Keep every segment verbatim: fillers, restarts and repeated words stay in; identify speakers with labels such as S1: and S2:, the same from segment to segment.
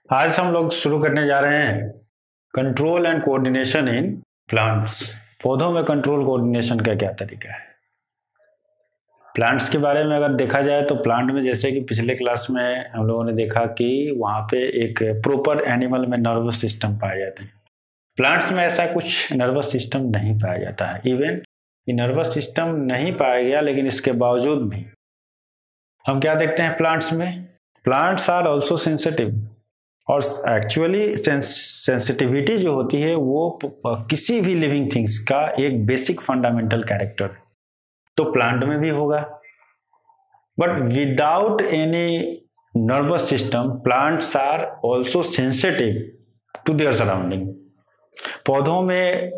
S1: आज हम लोग शुरू करने जा रहे हैं control and coordination in plants. पौधों में कंट्रोल कोऑर्डिनेशन का क्या तरीका है। प्लांट्स के बारे में अगर देखा जाए तो प्लांट में जैसे कि पिछले क्लास में हम लोगों ने देखा कि वहाँ पे एक प्रॉपर एनिमल में नर्वस सिस्टम पाए जाते हैं। प्लांट्स में ऐसा कुछ नर्वस सिस्टम नहीं पाया जाता है। इवन ये नर्वस सिस्टम नहीं पाया गया, लेकिन इसके बावजूद भी हम क्या देखते हैं प्लांट्स में, प्लांट्स आर ऑल्सो सेंसिटिव। और एक्चुअली सेंसिटिविटी जो होती है वो किसी भी लिविंग थिंग्स का एक बेसिक फंडामेंटल कैरेक्टर तो प्लांट में भी होगा। But without any nervous system plants are also sensitive to their surrounding. पौधों में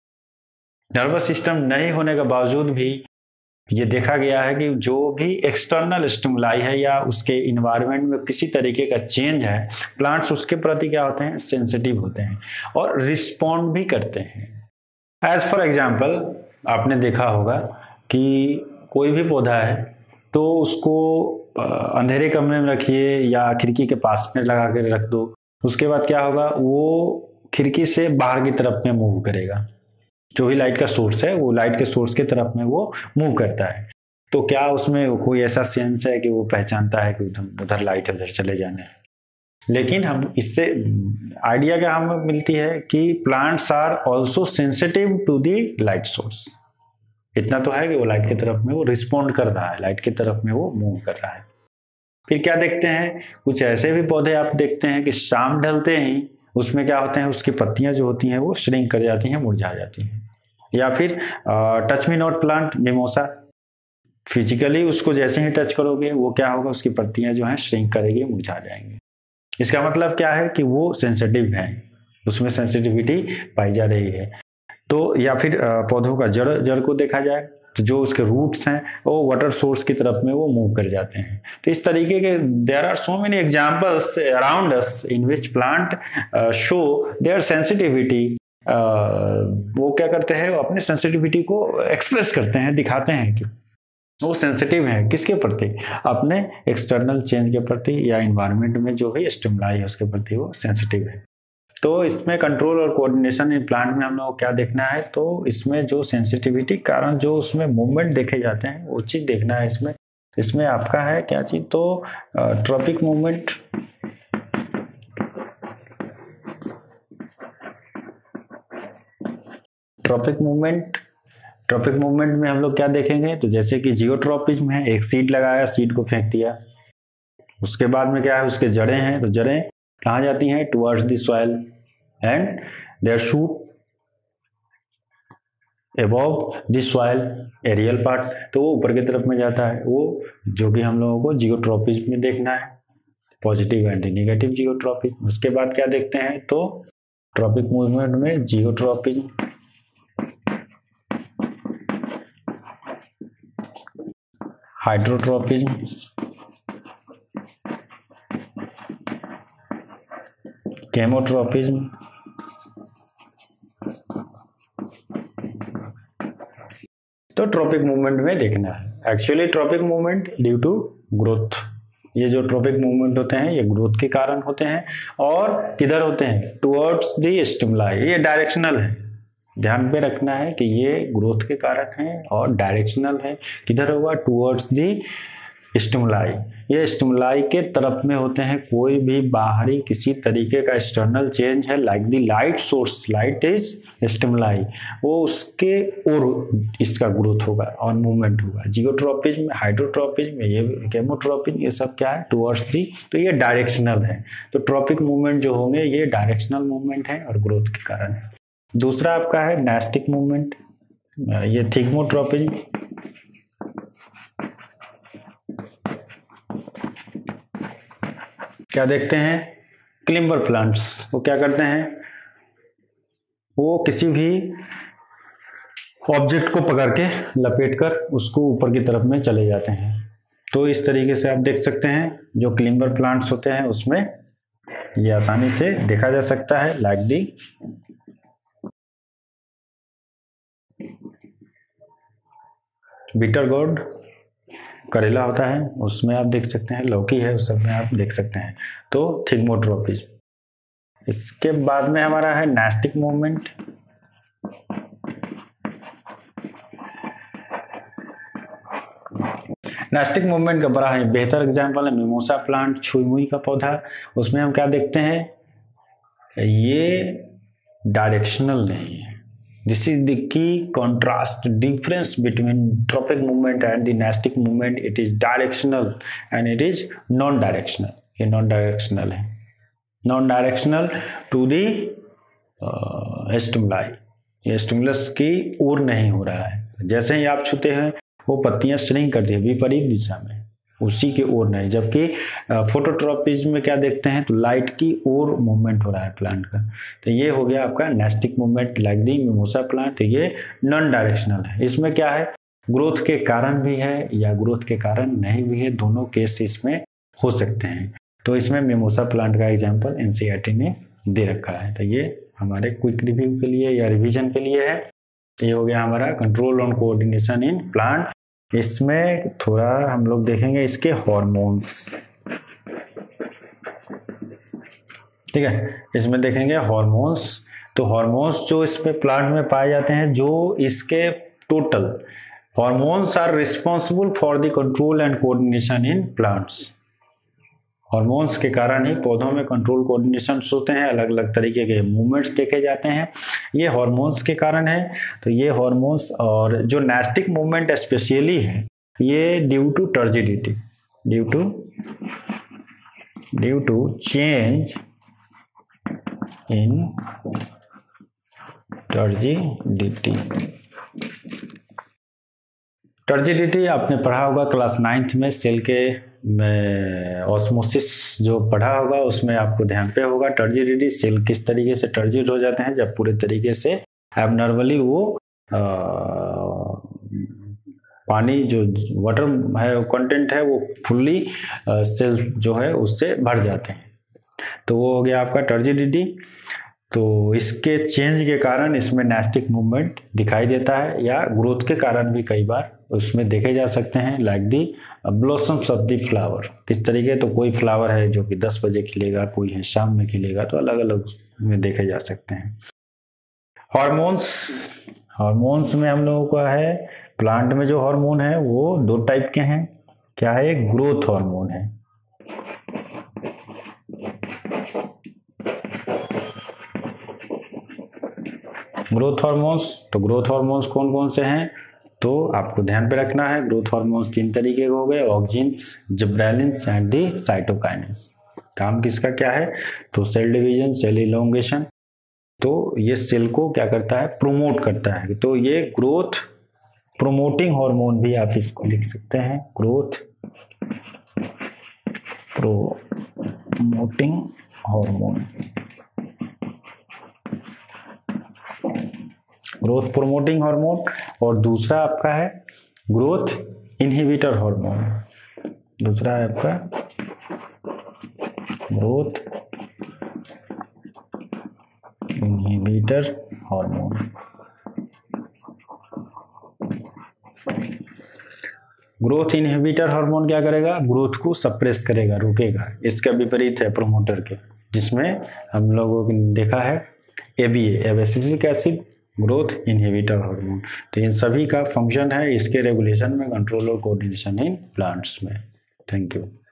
S1: नर्वस सिस्टम नहीं होने के बावजूद भी ये देखा गया है कि जो भी एक्सटर्नल स्टिमुलाई है या उसके इन्वायरमेंट में किसी तरीके का चेंज है, प्लांट्स उसके प्रति क्या होते हैं, सेंसिटिव होते हैं और रिस्पॉन्ड भी करते हैं। एज फॉर एग्जाम्पल आपने देखा होगा कि कोई भी पौधा है तो उसको अंधेरे कमरे में रखिए या खिड़की के पास में लगा कर रख दो, उसके बाद क्या होगा, वो खिड़की से बाहर की तरफ में मूव करेगा। जो भी लाइट का सोर्स है वो लाइट के सोर्स की तरफ में वो मूव करता है। तो क्या उसमें कोई ऐसा सेंस है कि वो पहचानता है कि उधर उधर लाइट है, उधर चले जाना है। लेकिन हम इससे आइडिया क्या हमें मिलती है कि plants are also sensitive to the light source. इतना तो है कि वो लाइट की तरफ में वो रिस्पॉन्ड कर रहा है, लाइट की तरफ में वो मूव कर रहा है। फिर क्या देखते हैं, कुछ ऐसे भी पौधे आप देखते हैं कि शाम ढलते ही उसमें क्या होते हैं, उसकी पत्तियां जो होती हैं वो श्रिंक कर जाती हैं, मुरझा जाती हैं। या फिर touch me not plant mimosa, physically उसको जैसे ही टच करोगे वो क्या होगा, उसकी पत्तियां जो हैं श्रिंक करेगी, मुरझा जाएंगे। इसका मतलब क्या है कि वो सेंसिटिव है, उसमें सेंसिटिविटी पाई जा रही है। तो या फिर पौधों का जड़ जड़ को देखा जाए तो जो उसके रूट्स हैं वो वाटर सोर्स की तरफ में वो मूव कर जाते हैं। तो इस तरीके के there are so many examples around us in which plant show their sensitivity. वो क्या करते हैं, वो अपने सेंसिटिविटी को एक्सप्रेस करते हैं, दिखाते हैं कि वो सेंसिटिव है किसके प्रति, अपने एक्सटर्नल चेंज के प्रति या इन्वायरमेंट में जो भी स्टिमुलाई है उसके प्रति वो सेंसिटिव है। तो इसमें कंट्रोल और कोऑर्डिनेशन इन प्लांट में हम लोग को क्या देखना है, तो इसमें जो सेंसिटिविटी कारण जो उसमें मूवमेंट देखे जाते हैं वो चीज देखना है। इसमें इसमें आपका है क्या चीज, तो tropic movement, tropic movement tropic movement में हम लोग क्या देखेंगे, तो जैसे कि जियोट्रॉपिज्म है, एक सीड लगाया, सीड को फेंक दिया, उसके बाद में क्या है, उसके जड़ें हैं, तो जड़ें कहाँ जाती हैं, towards the soil and their shoot above the soil, aerial part, तो वो ऊपर की तरफ में जाता है। वो जो कि हम लोगों को जियोट्रॉपिज्म में देखना है, पॉजिटिव एंड नेगेटिव जियोट्रॉपिज्म। उसके बाद क्या देखते हैं, तो ट्रॉपिक मूवमेंट में जियोट्रॉपिज्म, हाइड्रोट्रॉपिज्म, केमोट्रॉपिज्म, तो ट्रॉपिक मूवमेंट में देखना है। Actually tropic movement due to growth, ये जो ट्रॉपिक मूवमेंट होते हैं ये ग्रोथ के कारण होते हैं। और किधर होते हैं, टुवर्ड्स द स्टिमुलाई, ये डायरेक्शनल है, ध्यान पे रखना है कि ये ग्रोथ के कारण है और डायरेक्शनल है। किधर होगा, टुवर्ड्स द स्टिमुलाई, ये स्टिमुलाई के तरफ में होते हैं। कोई भी बाहरी किसी तरीके का एक्सटर्नल चेंज है, like the light source, light is stimuli, वो उसके और इसका ग्रोथ होगा और मूवमेंट होगा। जियोट्रॉपिज्म, हाइड्रोट्रॉपिज्म, ये केमोट्रॉपिज्म, ये सब क्या है, टुवर्ड्स दी, तो ये डायरेक्शनल है। तो ट्रॉपिक मूवमेंट जो होंगे ये डायरेक्शनल मूवमेंट है और ग्रोथ के कारण है। दूसरा आपका है नेस्टिक मूवमेंट, ये थिग्मोट्रॉपिज्म, क्या देखते हैं, क्लिम्बर प्लांट्स, वो क्या करते हैं, वो किसी भी ऑब्जेक्ट को पकड़ के लपेटकर उसको ऊपर की तरफ में चले जाते हैं। तो इस तरीके से आप देख सकते हैं जो क्लिम्बर प्लांट्स होते हैं उसमें ये आसानी से देखा जा सकता है, लाइक दी बीटर गोर्ड, करेला होता है उसमें आप देख सकते हैं, लौकी है उस सब में आप देख सकते हैं। तो थिग्मोट्रोपिज्म इसके बाद में हमारा है नेस्टिक मूवमेंट। नेस्टिक मूवमेंट का बड़ा ही बेहतर एग्जाम्पल है मिमोसा प्लांट, छुई मुई का पौधा। उसमें हम क्या देखते हैं, ये डायरेक्शनल नहीं है। This is the key contrast difference between tropic movement and the nastic movement. It is directional and it is non directional. ये नॉन डायरेक्शनल है, non directional to the stimuli, ये स्टिमुलस की ओर नहीं हो रहा है। जैसे ही आप छूते हैं वो पत्तियां श्रिंक करती है विपरीत दिशा में, उसी के ओर नहीं। जबकि फोटोट्रॉपिज्म में क्या देखते हैं, तो लाइट की ओर मूवमेंट हो रहा है प्लांट का। तो ये हो गया आपका nastic movement like the mimosa plant. तो ये नॉन डायरेक्शनल है। इसमें क्या है, ग्रोथ के कारण भी है या ग्रोथ के कारण नहीं भी है, दोनों केस इसमें हो सकते हैं। तो इसमें मिमोसा प्लांट का एग्जाम्पल एनसीईआरटी ने दे रखा है। तो ये हमारे क्विक रिव्यू के लिए या रिविजन के लिए है। ये हो गया हमारा control on coordination in plant. इसमें थोड़ा हम लोग देखेंगे इसके हार्मोन्स, ठीक है। इसमें देखेंगे हार्मोन्स। तो हार्मोन्स जो इसमें प्लांट में पाए जाते हैं, जो इसके total hormones are responsible for the control and coordination in plants. Hormones के कारण ही पौधों में कंट्रोल कोऑर्डिनेशन होते हैं, अलग अलग तरीके के मूवमेंट्स देखे जाते हैं, ये हार्मोन्स के कारण है। तो ये हार्मोन्स और जो नेस्टिक मूवमेंट स्पेशली है, ये due to turgidity, due to due to change in turgidity. Turgidity आपने पढ़ा होगा क्लास नाइन्थ में, सेल के में ऑस्मोसिस जो पढ़ा होगा उसमें आपको ध्यान पे होगा। टर्जिडिटी, सेल किस तरीके से टर्जिड हो जाते हैं जब पूरे तरीके से एबनॉर्मली वो आ, पानी जो वाटर है कंटेंट है वो फुल्ली सेल जो है उससे भर जाते हैं। तो वो हो गया आपका टर्जिडिटी। तो इसके चेंज के कारण इसमें नेस्टिक मूवमेंट दिखाई देता है, या ग्रोथ के कारण भी कई बार उसमें देखे जा सकते हैं, like the blossoms of the flower. किस तरीके, तो कोई फ्लावर है जो कि दस बजे खिलेगा, कोई है शाम में खिलेगा, तो अलग अलग में देखे जा सकते हैं। हार्मोन्स, हार्मोन्स में हम लोगों का है, प्लांट में जो हार्मोन है वो दो टाइप के हैं। क्या है, एक ग्रोथ हार्मोन है, ग्रोथ हार्मोन्स। तो ग्रोथ हार्मोन्स कौन कौन से हैं, तो आपको ध्यान पे रखना है। ग्रोथ हार्मोन्स तीन तरीके के हो गए, auxins, gibberellins and the cytokinins. काम किसका क्या है, तो सेल डिवीजन, सेल इलोंगेशन। तो ये सेल को क्या करता है, प्रोमोट करता है। तो ये ग्रोथ प्रोमोटिंग हार्मोन भी आप इसको लिख सकते हैं, growth promoting hormone, growth promoting hormone. और दूसरा आपका है ग्रोथ इनहिबिटर हार्मोन, दूसरा है आपका growth inhibitor hormone. Growth inhibitor hormone क्या करेगा, ग्रोथ को सप्रेस करेगा, रोकेगा। इसका विपरीत है प्रोमोटर के, जिसमें हम लोगों ने देखा है A B A, abscisic acid, growth inhibitor hormone. तो इन सभी का फंक्शन है इसके रेगुलेशन में, कंट्रोल और कोऑर्डिनेशन इन प्लांट्स में। Thank you.